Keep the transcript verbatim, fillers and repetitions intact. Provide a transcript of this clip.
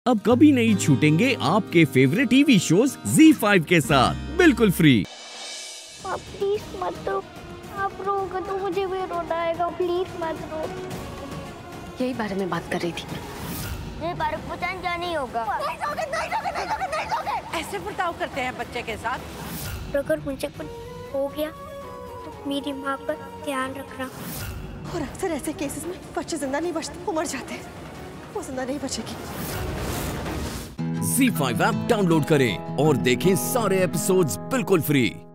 अब कभी नहीं छूटेंगे आपके favourite TV shows Zee five के साथ बिल्कुल फ्री। आप प्लीज मत रो, आप रोगे तो मुझे भी रोना आएगा, प्लीज मत रो। यही बारे में बात कर रही थी। ये बारे में पता क्या नहीं होगा। नहीं सोगे, नहीं सोगे, नहीं सोगे, नहीं सोगे। ऐसे बर्ताव करते हैं बच्चे के साथ। अगर मुझे कुछ हो गया तो मेरी माँ का ध्यान रखना। और अक्सर ऐसे केसेस में बच्चे जिंदा नहीं बचते, वो मर जाते हैं। वो जिंदा नहीं बचेगी। ज़ी फाइव ऐप डाउनलोड करें और देखें सारे एपिसोड्स बिल्कुल फ्री।